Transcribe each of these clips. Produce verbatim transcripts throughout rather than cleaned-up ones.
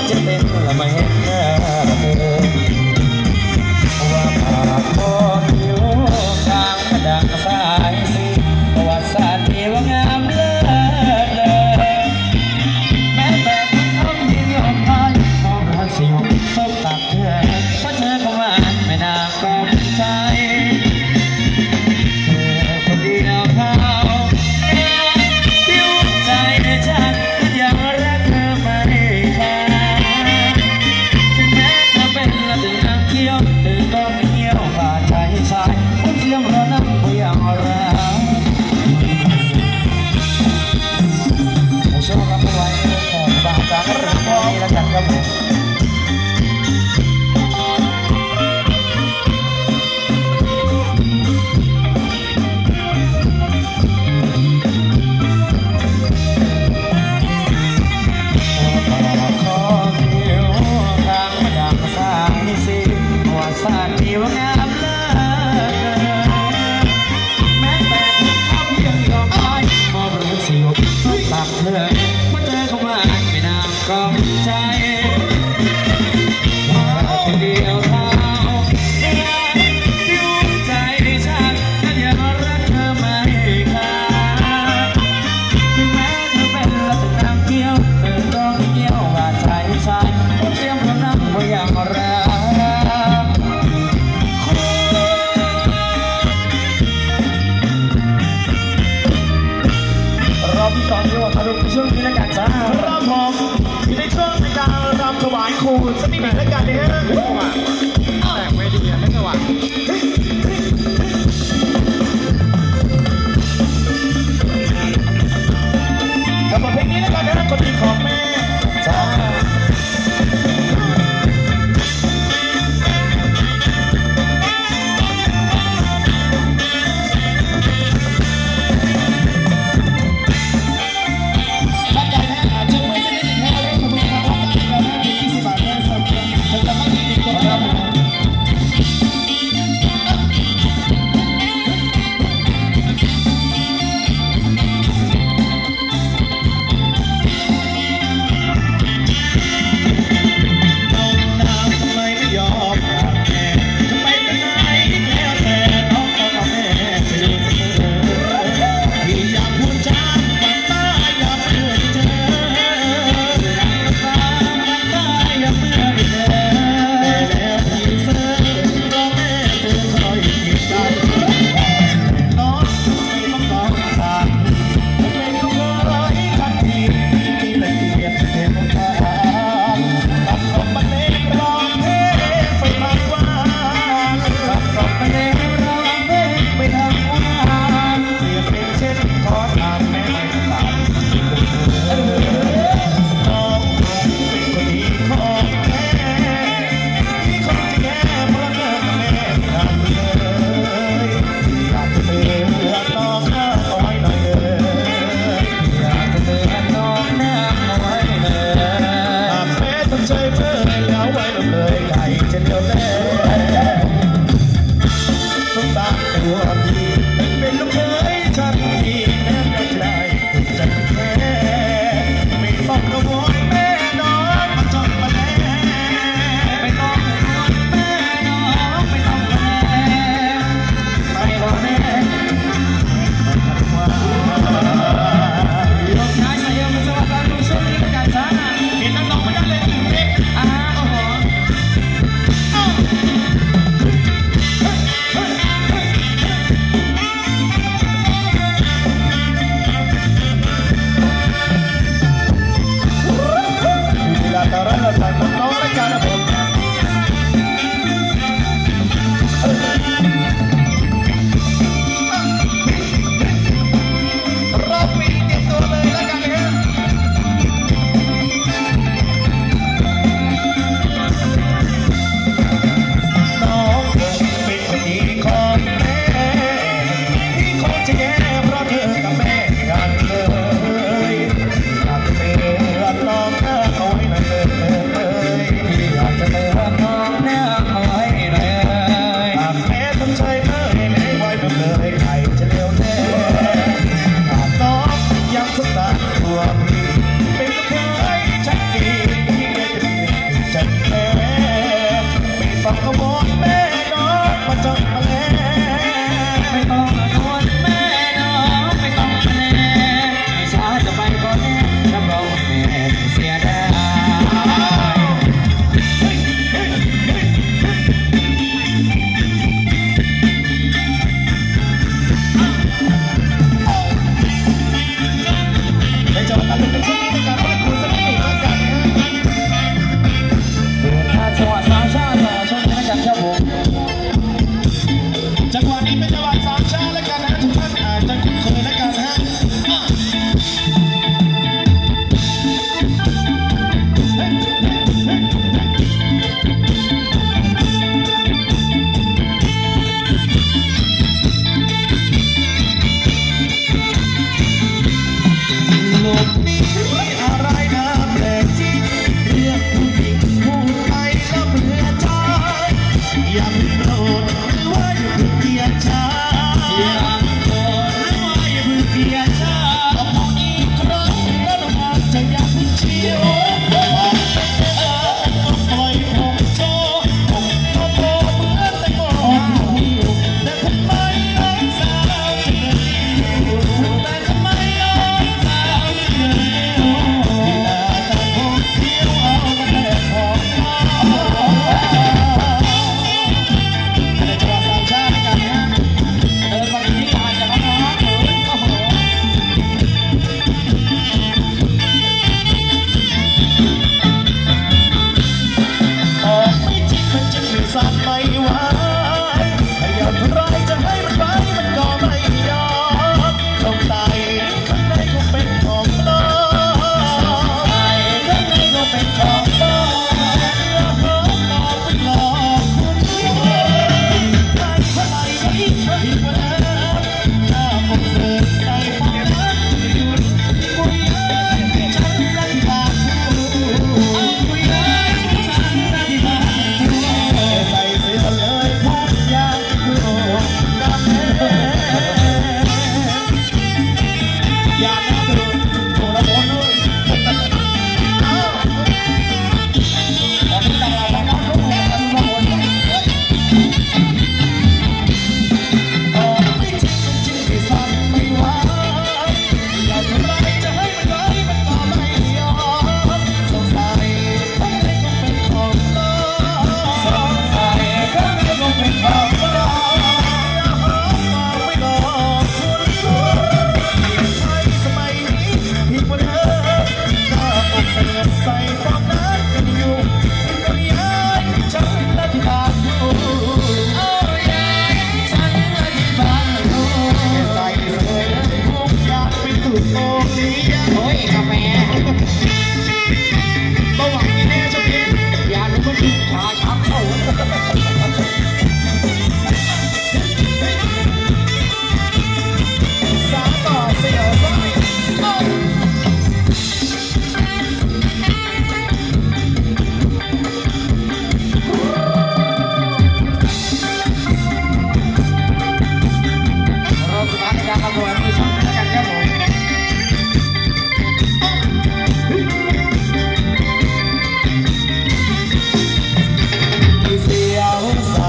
จะเป็นละไม่เห็นหน้าเธอว่าปากคอผิวกลางกระดังสายสีประวัติศาสตร์ที่ว่างามเลิศเลยแม้แต่คนทำที่ยอมพายมองหันสิวสบตักเธอเพราะเธอเข้ามาไม่น่ากลมใจช่วงนี้แล้วกันจ้าครับผมอยู่ในช่วงในการรำถวายครูสักนิดหนึ่งแล้วกันนะฮะแต่เวทีไม่สว่างกับบทเพลงนี้แล้วกันนะคนดีของแม่จ้า Oh ฝากเอาวอนแม่น้องมาจดมาแล้วไม่ต้องอนุญแม่น้องไม่ต้องมาแน่ไม่ช้าจะไปก่อนแน่รับรองแม่เสียดายไปจดมาเลยเป็นชุดในการว่าคุณสักนิดแล้วกันนะเดินทางจังหวัดสามชาติต่อชมกันกันครับผมจังหวะนี้เป็นจังหวะสามชาแล้วกันนะทุกท่านอาจจะคุ้นเคยแล้วกันนะโลกนี้อะไรนะแปลกจริงเรื่องผู้หญิงพูดไปแล้วเบื่อใจอย่าเพิ่งโกรธหรือว่าอย่าเพิ่งเกลียดฉันอย่าโกรธหรือว่าอย่าเพิ่งเกลียดฉันต้องพูดอีกครั้งแล้วน้องอาจจะอยากเพิ่งเชียวบอกเป็นเวลาก็ปล่อยผมโชว์ผมก็โตเหมือนแต่ก่อนแต่ทำไมน้องสาวถึงแต่ทำไมน้องสาวถึงที่หน้าตาผมเที่ยวเอามาแลกของน้องในจังหวะสามชาติกันนะเดินมาที่ผ่านจากน้องเอ๋ยโอ้โหบอกไม่จริงมันจริงไม่สั่นไม่ไหวพยายามเท่าไรจะให้มันไปมันก็ไม่ยอมสงสัยข้างในก็เป็นของน้องใส่ข้างในก็เป็นของน้องเรื่องของน้องไม่หลอกคุณใครเท่าไรก็อีกอีกกว่านั้นถ้าผมเสิร์ฟใส่ฟองน้ำหยุดกุยฉันรักบาปกุยฉันรักบาปใส่เสื้อเลยพูดอย่างที่โกรธกับแม่อย่าแน่ดูโกรธละคนเลยเอาตอนนี้ตลาดน้ำทุกคนกันละคนอ๋อไม่จริงมันจริงที่สั่นไม่ไหวอยากทำไรจะให้มันไหวมันก็ไม่ยอมสงสัยข้างในก็เป็นของน้องสงสัยข้างในก็เป็นของน้องไม่หลอกคุณใช้สมัยนี้ผิดกว่าเดิมหน้าอกเสิร์ฟใส่ฟองน้ำกันอยู่ก็ย้ายฉันและที่บ้านอยู่โอ้ยายฉันอธิบายไม่ถูกแค่ใส่เสื้อเลยคงอยากเป็นตุ่มโตเลี้ยงโอ้ยกาแฟระหว่างนี้แน่ชอบกินอย่าลืมว่าดื่มชาชักเข้าสามต่อเสี่ยวไส้โอ้เราสุดท้ายในการประกวดมีสองกันครับผมที่เสี่ยวไส้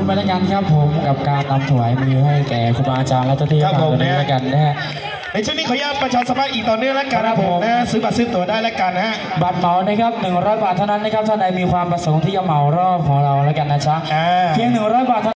ไปแล้วกันครับผมกับการนำถวายมือให้แก่ครูบาอาจารย์และเจ้าที่ครับผมนะแล้วกันนะฮะในช่วงนี้ขออนุญาตประชาสัมพันธ์อีกต่อเนื่องแล้วกันนะผมนะซื้อบัตรซื้อตั๋วได้แล้วกันนะฮะบัตรเหมานะครับหนึ่งร้อยบาทเท่านั้นนะครับท่านใดมีความประสงค์ที่จะเหมารอบของเราแล้วกันนะจ๊ะเพียงหนึ่งร้อยบาท